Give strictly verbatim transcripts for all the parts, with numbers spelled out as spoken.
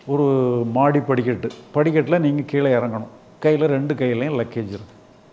ஒரு மாடி படிக்கட்டு படிக்கட்டில் நீங்கள் கீழே இறங்கணும். கையில் ரெண்டு கையிலையும் லக்கேஜ் இருக்குது.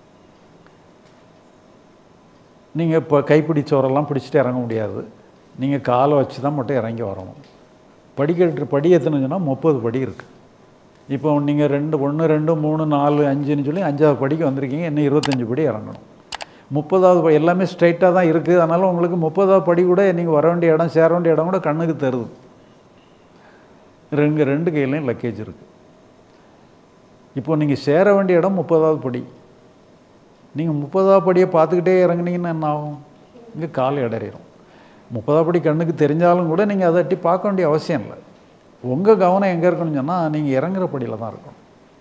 நீங்கள் இப்போ கைப்பிடி சோறெல்லாம் பிடிச்சிட்டு இறங்க முடியாது. நீங்கள் காலை வச்சு தான் மட்டும் இறங்கி வரணும். படிக்கட்டு படி எத்தனைச்சுன்னா முப்பது படி இருக்குது. இப்போ நீங்கள் ரெண்டு ஒன்று ரெண்டு மூணு நாலு அஞ்சுன்னு சொல்லி அஞ்சாவது படிக்கு வந்திருக்கீங்க. இன்னும் இருபத்தஞ்சி படி இறங்கணும். முப்பதாவது படி எல்லாமே ஸ்ட்ரைட்டாக தான் இருக்குது. அதனால் உங்களுக்கு முப்பதாவது படி கூட நீங்கள் வர வேண்டிய இடம் சேர வேண்டிய இடம் கூட கண்ணுக்கு தருது. ரெண்டு ரெண்டு கையிலையும் லக்கேஜ் இருக்குது. இப்போ நீங்கள் சேர வேண்டிய இடம் முப்பதாவது படி. நீங்கள் முப்பதாவது படியை பார்த்துக்கிட்டே இறங்குனீங்கன்னா என்ன ஆகும்? இங்கே கால் இடறிடும். முப்பதாவது படி கண்ணுக்கு தெரிஞ்சாலும் கூட நீங்கள் அதை எட்டி பார்க்க வேண்டிய அவசியம் இல்லை. உங்கள் கவனம் எங்கே இருக்கணும்னு சொன்னால் நீங்கள் இறங்குற படியில் தான் இருக்கணும்.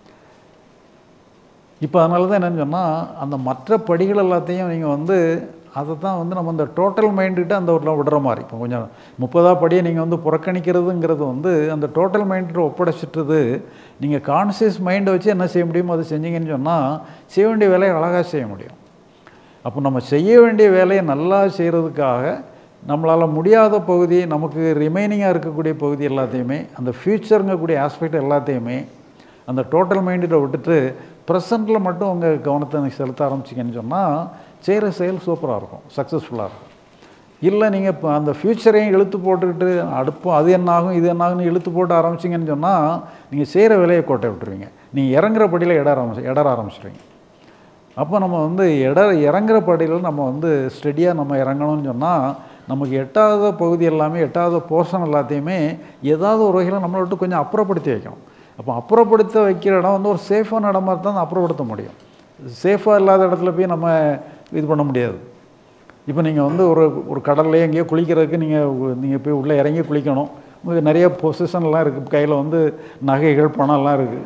இப்போ அதனால தான் என்னென்னு சொன்னால் அந்த மற்ற படிகள் எல்லாத்தையும் நீங்கள் வந்து அதை தான் வந்து நம்ம இந்த டோட்டல் மைண்டுக்கிட்ட அந்த ஒரு விடுற மாதிரி. இப்போ கொஞ்சம் முப்பதாவது படியை நீங்கள் வந்து புறக்கணிக்கிறதுங்கிறது வந்து அந்த டோட்டல் மைண்ட்கிட்ட ஒப்படைச்சிட்டுது. நீங்கள் கான்சியஸ் மைண்டை வச்சு என்ன செய்ய முடியுமோ அதை செஞ்சீங்கன்னு சொன்னால் செய்ய வேண்டிய வேலையை அழகாக செய்ய முடியும். அப்போ நம்ம செய்ய வேண்டிய வேலையை நல்லா செய்கிறதுக்காக நம்மளால் முடியாத பகுதி, நமக்கு ரிமைனிங்காக இருக்கக்கூடிய பகுதி எல்லாத்தையுமே, அந்த ஃப்யூச்சருங்கக்கூடிய ஆஸ்பெக்ட் எல்லாத்தையுமே அந்த டோட்டல் மைண்டில் விட்டுட்டு ப்ரெசண்ட்டில் மட்டும் உங்கள் கவனத்தை செலுத்த ஆரம்பிச்சிங்கன்னு சொன்னால் செய்கிற செயல் சூப்பராக இருக்கும், சக்ஸஸ்ஃபுல்லாக இருக்கும். இல்லை நீங்கள் இப்போ அந்த ஃப்யூச்சரையும் இழுத்து போட்டுக்கிட்டு அடுப்போம் அது என்ன ஆகும் இது என்ன ஆகும்னு இழுத்து போட்டு ஆரம்பிச்சிங்கன்னு சொன்னால் நீங்கள் செய்கிற வேலையை கோட்டை விட்டுருவீங்க. நீங்கள் இறங்குற படியில் இட ஆரம்பிச்சு இடற ஆரம்பிச்சிடுவீங்க. அப்போ நம்ம வந்து இட இறங்குற படியில் நம்ம வந்து ஸ்டெடியாக நம்ம இறங்கணும்னு சொன்னால் நமக்கு எட்டாவது பகுதி எல்லாமே எட்டாவது போர்ஷன் எல்லாத்தையுமே ஏதாவது ஒரு வகையில் நம்மளை விட்டு கொஞ்சம் அப்புறப்படுத்தி வைக்கணும். அப்போ அப்புறப்படுத்த வைக்கிற இடம் வந்து ஒரு சேஃபான இடமா தான் அப்புறப்படுத்த முடியும். சேஃபாக இல்லாத இடத்துல போய் நம்ம இது பண்ண முடியாது. இப்போ நீங்கள் வந்து ஒரு ஒரு கடல்லையே எங்கேயோ குளிக்கிறதுக்கு நீங்கள் நீங்கள் போய் உள்ளே இறங்கி குளிக்கணும். உங்களுக்கு நிறைய பொசிஷன்லாம் இருக்குது. கையில் வந்து நகைகள் பணம்லாம் இருக்குது.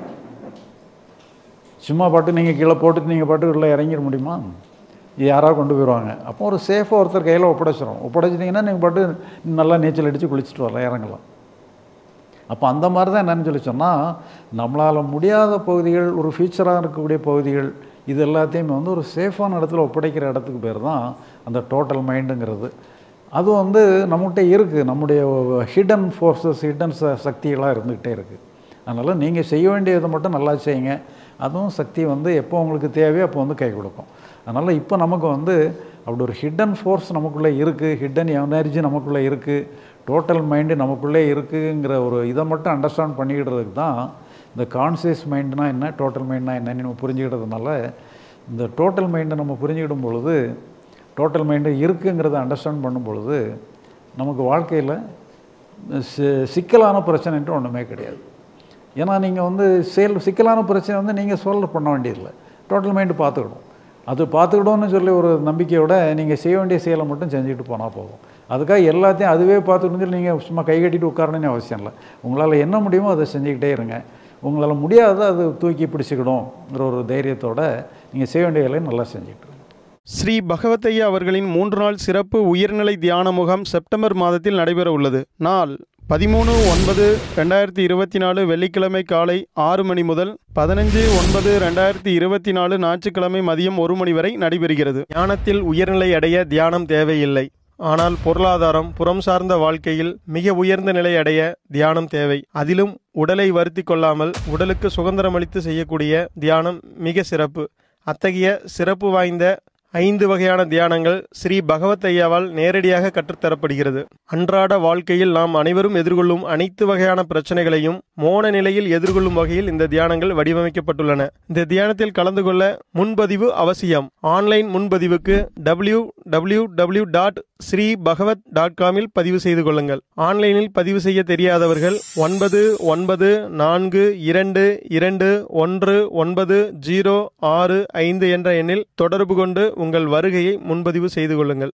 சும்மா பாட்டு நீங்கள் கீழே போட்டுட்டு நீங்கள் பாட்டு உள்ளே இறங்கிட முடியுமா? இது யாராவது கொண்டு போயிடுவாங்க. அப்போ ஒரு சேஃபாக ஒருத்தர் கையில் ஒப்படைச்சிடும். ஒப்படைச்சிட்டிங்கன்னா நீங்கள் பாட்டு நல்லா நீச்சல் அடித்து குளிச்சுட்டு வரலாம், இறங்கலாம். அப்போ அந்த மாதிரி தான் என்னென்னு சொல்லி சொன்னால் நம்மளால் முடியாத பகுதிகள், ஒரு ஃபியூச்சராக இருக்கக்கூடிய பகுதிகள், இது எல்லாத்தையுமே வந்து ஒரு சேஃபான இடத்துல ஒப்படைக்கிற இடத்துக்கு பேர் தான் அந்த டோட்டல் மைண்டுங்கிறது. அது வந்து நம்மகிட்ட இருக்குது. நம்முடைய ஹிடன் ஃபோர்ஸஸ், ஹிடன் ச சக்திகளாக இருந்துக்கிட்டே இருக்குது. அதனால் நீங்கள் செய்ய வேண்டியதை மட்டும் நல்லா செய்யுங்க. அதுவும் சக்தி வந்து எப்போ உங்களுக்கு தேவையோ அப்போ வந்து கை கொடுக்கும். அதனால் இப்போ நமக்கு வந்து அப்படி ஒரு ஹிடன் ஃபோர்ஸ் நமக்குள்ளே இருக்குது, ஹிடன் எனர்ஜி நமக்குள்ளே இருக்குது, டோட்டல் மைண்டு நமக்குள்ளே இருக்குங்கிற ஒரு இதை மட்டும் அண்டர்ஸ்டாண்ட் பண்ணிக்கிடுறதுக்கு தான் இந்த கான்சியஸ் மைண்டுனா என்ன, டோட்டல் மைண்டுனா என்னன்னு நம்ம புரிஞ்சுக்கிட்டதுனால இந்த டோட்டல் மைண்டை நம்ம புரிஞ்சுக்கிடும் பொழுது, டோட்டல் மைண்டு இருக்குங்கிறத அண்டர்ஸ்டாண்ட் பண்ணும் பொழுது நமக்கு வாழ்க்கையில் சி சிக்கலான பிரச்சனைன்ட்டு ஒன்றுமே கிடையாது. ஏன்னா நீங்கள் வந்து செயல் சிக்கலான பிரச்சனை வந்து நீங்கள் சால்வ் பண்ண வேண்டியதில்லை, டோட்டல் மைண்டு பார்த்துக்கிடும். அது பார்த்துக்கிட்டோன்னு சொல்லி ஒரு நம்பிக்கையோட நீங்கள் செய்ய வேண்டிய செயலை மட்டும் செஞ்சுக்கிட்டு போனால் போதும். அதுக்காக எல்லாத்தையும் அதுவே பார்த்துக்கணும்னு சொல்லி நீங்கள் சும்மா கை கட்டிட்டு உட்காரணுன்னு அவசியம் இல்லை. உங்களால் என்ன முடியுமோ அதை செஞ்சுக்கிட்டே இருங்க. உங்களால் முடியாத அது தூக்கி பிடிச்சிக்கிடும்ங்கிற ஒரு தைரியத்தோடு நீங்கள் செய்ய வேண்டிய வேலையை நல்லா செஞ்சுக்கிட்டு. ஸ்ரீ பகவத்தையா அவர்களின் மூன்று நாள் சிறப்பு உயர்நிலை தியான முகாம் செப்டம்பர் மாதத்தில் நடைபெற உள்ளது. நாள் பதிமூணு ஒன்பது ரெண்டாயிரத்தி இருபத்தி நாலு வெள்ளிக்கிழமை காலை ஆறு மணி முதல் பதினஞ்சு ஒன்பது ரெண்டாயிரத்தி இருபத்தி நாலு ஞாயிற்றுக்கிழமை மதியம் ஒரு மணி வரை நடைபெறுகிறது. தியானத்தில் உயர்நிலை அடைய தியானம் தேவையில்லை. ஆனால் பொருளாதாரம், புறம் சார்ந்த வாழ்க்கையில் மிக உயர்ந்த நிலை அடைய தியானம் தேவை. அதிலும் உடலை வருத்தி கொள்ளாமல் உடலுக்கு சுதந்திரமளித்து செய்யக்கூடிய தியானம் மிக சிறப்பு. அத்தகைய சிறப்பு வாய்ந்த ஐந்து வகையான தியானங்கள் ஸ்ரீ பகவத்தையாவால் நேரடியாக கற்றுத்தரப்படுகிறது. அன்றாட வாழ்க்கையில் நாம் அனைவரும் எதிர்கொள்ளும் அனைத்து வகையான பிரச்சனைகளையும் மோன நிலையில் எதிர்கொள்ளும் வகையில் இந்த தியானங்கள் வடிவமைக்கப்பட்டுள்ளன. இந்த தியானத்தில் கலந்து கொள்ள முன்பதிவு அவசியம். ஆன்லைன் முன்பதிவுக்கு W W W dot Sri Bhagavat dot காமில் பதிவு செய்து கொள்ளுங்கள். ஆன்லைனில் பதிவு செய்ய தெரியாதவர்கள் ஒன்பது ஒன்பது நான்கு இரண்டு இரண்டு ஒன்று ஒன்பது ஜீரோ ஆறு ஐந்து என்ற எண்ணில் தொடர்பு கொண்டு உங்கள் வருகையை முன்பதிவு செய்து கொள்ளுங்கள்.